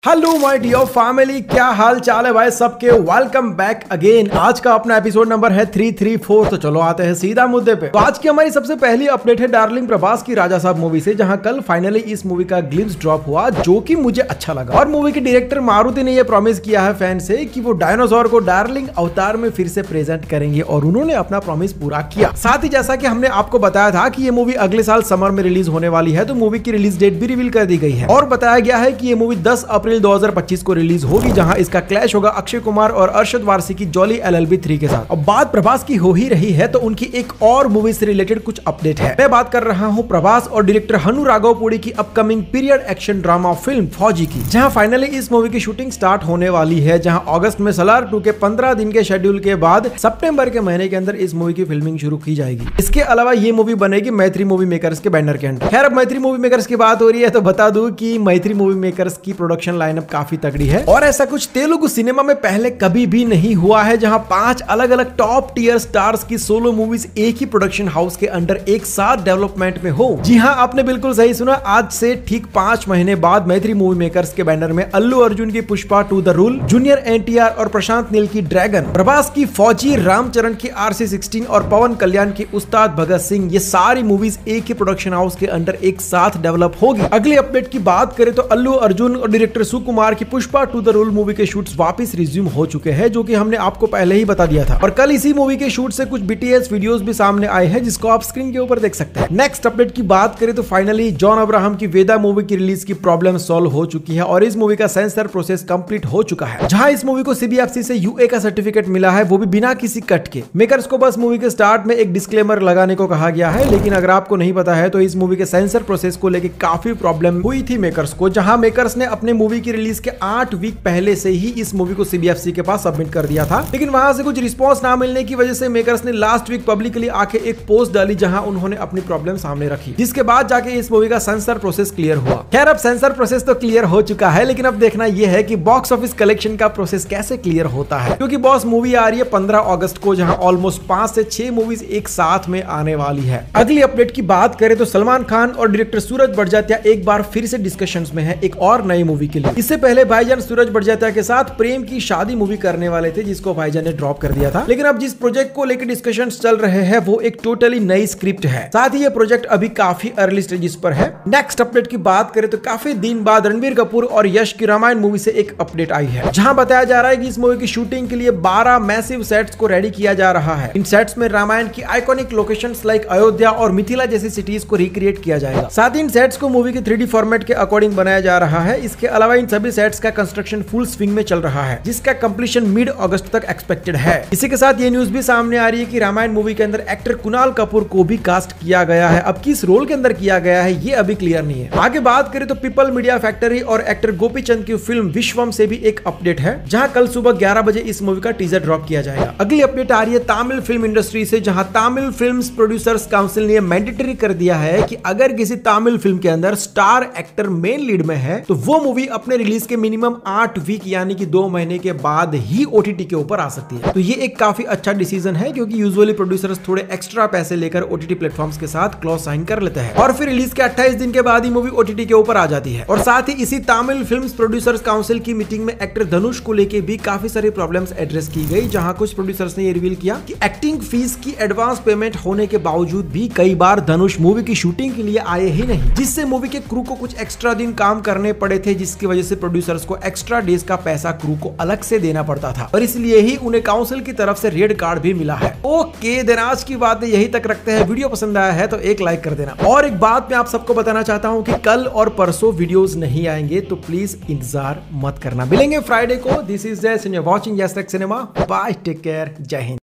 Hello my dear family, क्या हाल चाल है भाई सबके। Welcome back again. आज का अपना एपिसोड नंबर है 334। तो चलो आते हैं सीधा मुद्दे पे। तो आज की हमारी सबसे पहली अपडेट है डार्लिंग प्रभास की राजा साहब मूवी से, जहां कल फाइनली इस मूवी का ग्लिम्स ड्रॉप हुआ जो कि मुझे अच्छा लगा। और मूवी के डायरेक्टर मारुति ने यह प्रॉमिस किया है फैन से कि वो डायनासोर को डार्लिंग अवतार में फिर से प्रेजेंट करेंगे, और उन्होंने अपना प्रॉमिस पूरा किया। साथ ही जैसा कि हमने आपको बताया था कि ये मूवी अगले साल समर में रिलीज होने वाली है, तो मूवी की रिलीज डेट भी रिवील कर दी गई है और बताया गया है कि ये मूवी 10 अप्रैल 2025 को रिलीज होगी, जहां इसका क्लैश होगा अक्षय कुमार और अरशद वारसी की जॉली LLB 3 के साथ। अब बात प्रभास की हो ही रही है तो उनकी एक और मूवी से रिलेटेड कुछ अपडेट है। मैं बात कर रहा हूं प्रभास और डायरेक्टर हनु राघवपुड़ी की upcoming period action drama film Fauji की, जहां फाइनली इस मूवी की शूटिंग स्टार्ट होने वाली है, जहां अगस्त में सलार 2 के 15 दिन के शेड्यूल के बाद सितंबर के महीने के अंदर इस मूवी की फिल्मिंग शुरू की जाएगी। इसके अलावा ये मूवी बनेगी मैत्री मूवी मेकर्स के बैनर के अंडर। खैर, अब मैत्री मूवी मेकर्स की बात हो रही है तो बता दूं कि मैत्री मूवी मेकर्स की प्रोडक्शन लाइनअप काफी तगड़ी है और ऐसा कुछ तेलुगु सिनेमा में पहले कभी भी नहीं हुआ है, जहां 5 अलग अलग टॉप टियर स्टार्स की सोलो मूवीज एक ही प्रोडक्शन हाउस के अंडर एक साथ डेवलपमेंट में हो। जी हां, आपने बिल्कुल सही सुना। आज से ठीक 5 महीने बाद मैत्री मूवी मेकर्स के बैनर में अल्लू अर्जुन की Pushpa 2 the rule, junior NTR और प्रशांत नील की ड्रैगन, प्रभास की फौजी, रामचरण की RC-16 और पवन कल्याण की उस्ताद भगत सिंह, ये सारी मूवीज एक ही प्रोडक्शन हाउस के अंडर एक साथ डेवलप होगी। अगली अपडेट की बात करें तो अल्लू अर्जुन और डायरेक्टर सुकुमार की पुष्पा 2 द रूल मूवी के शूट्स वापस रिज्यूम हो चुके हैं, जो कि हमने आपको पहले ही बता दिया था। और कल इसी मूवी के शूट से कुछ BTS वीडियोस भी सामने आए हैं, जिसको आप स्क्रीन के ऊपर देख सकते हैं। नेक्स्ट अपडेट की बात करें तो फाइनली जॉन अब्राहम की वेदा मूवी की रिलीज की प्रॉब्लम सॉल्व हो चुकी है और इस मूवी का सेंसर प्रोसेस कंप्लीट हो चुका है, जहां इस मूवी को CBFC से UA का सर्टिफिकेट मिला है, वो भी बिना किसी कट के। मेकर्स को बस मूवी के स्टार्ट में एक डिस्क्लेमर लगाने को कहा गया है, लेकिन अगर आपको नहीं पता है तो इस मूवी के सेंसर प्रोसेस को लेकर काफी प्रॉब्लम हुई थी मेकर्स को, जहां मेकर्स ने अपने मूवी की रिलीज के 8 वीक पहले से ही इस मूवी को CBFC के पास सबमिट कर दिया था, लेकिन वहां से कुछ रिस्पांस ना मिलने की वजह से मेकर्स ने लास्ट वीक पब्लिकली आके एक पोस्ट डाली, जहां उन्होंने अपनी प्रॉब्लम सामने रखी, जिसके बाद जाके इस मूवी का सेंसर प्रोसेस क्लियर हुआ। खैर, अब सेंसर प्रोसेस तो क्लियर हो चुका है, लेकिन अब देखना यह है कि बॉक्स ऑफिस कलेक्शन का प्रोसेस कैसे क्लियर होता है, क्योंकि बॉस मूवी आ रही है 15 अगस्त को, जहां ऑलमोस्ट 5 से 6 मूवीज एक साथ में आने वाली है। अगली अपडेट की बात करें तो सलमान खान और डायरेक्टर सूरज बड़जात्या एक बार फिर से डिस्कशंस में है एक और नई मूवी के लिए। इससे पहले भाईजान सूरज बड़जात्या के साथ प्रेम की शादी मूवी करने वाले थे, जिसको भाईजान ने ड्रॉप कर दिया था, लेकिन अब जिस प्रोजेक्ट को लेकर डिस्कशंस चल रहे हैं वो एक टोटली नई स्क्रिप्ट है। साथ ही ये प्रोजेक्ट अभी काफी अर्ली स्टेजेस पर है। नेक्स्ट अपडेट की बात करें तो काफी दिन बाद रणबीर कपूर और यश की रामायण मूवी से एक अपडेट आई है, जहां बताया जा रहा है कि इस मूवी की शूटिंग के लिए 12 मैसिव सेट्स को रेडी किया जा रहा है। इन सेट्स में रामायण की आइकॉनिक लोकेशंस लाइक अयोध्या और मिथिला जैसी सिटीज को रिक्रिएट किया जाएगा। साथ ही इन सेट्स को मूवी के 3D फॉर्मेट के अकॉर्डिंग बनाया जा रहा है। इसके अलावा इन सभी सेट्स का कंस्ट्रक्शन फुल स्विंग में चल रहा है, जिसका कंप्लीशन मिड अगस्त तक एक्सपेक्टेड है। इसी के साथ ये न्यूज भी सामने आ रही है कि रामायण मूवी के अंदर एक्टर कुणाल कपूर को भी कास्ट किया गया है। अब किस रोल के अंदर किया गया है ये अभी क्लियर नहीं है। आगे बात करें तो पीपल मीडिया फैक्ट्री और एक्टर गोपी चंद की फिल्म विश्वम से भी एक अपडेट है, जहां कल सुबह 11 बजे इस मूवी का टीजर ड्रॉप किया जाएगा। अगली अपडेट आ रही है तमिल फिल्म इंडस्ट्री से, जहां तमिल फिल्म प्रोड्यूसर्स काउंसिल ने मैंडेटरी कर दिया है कि अगर किसी तमिल फिल्म के अंदर स्टार एक्टर मेन लीड में है तो वो मूवी अपने रिलीज के मिनिमम 8 वीक यानी कि 2 महीने के बाद ही OTT के ऊपर आ सकती है। तो ये एक काफी अच्छा डिसीजन है, क्योंकि यूजुअली प्रोड्यूसर्स थोड़े एक्स्ट्रा पैसे लेकर OTT प्लेटफॉर्म्स के साथ क्लॉज साइन कर लेते हैं और फिर रिलीज के 28 दिन के बाद ही मूवी OTT के ऊपर आ जाती है। और साथ ही इसी तमिल फिल्म प्रोड्यूसर्स काउंसिल की मीटिंग में एक्टर धनुष को लेके भी काफी सारी प्रॉब्लम्स एड्रेस की गई, जहां कुछ प्रोड्यूसर्स ने ये रिवील किया कि एक्टिंग फीस की एडवांस पेमेंट होने के बावजूद भी कई बार धनुष मूवी की शूटिंग के लिए आए ही नहीं, जिससे मूवी के क्रू को कुछ एक्स्ट्रा दिन काम करने पड़े थे, जिसकी वजह से प्रोड्यूसर्स को एक्स्ट्रा डेज का पैसा क्रू को अलग से देना पड़ता था और इसलिए ही उन्हें काउंसिल की तरफ से रेड कार्ड भी मिला है। ओके, देन आज की बातें यही तक रखते हैं। वीडियो पसंद आया है तो एक लाइक कर देना। और एक बात मैं आप सबको बताना चाहता हूं कि कल और परसों वीडियोस नहीं आएंगे, तो प्लीज इंतजार मत करना। मिलेंगे फ्राइडे को। This is Jai, watching yes tech cinema. Bye, take care, Jai Hind.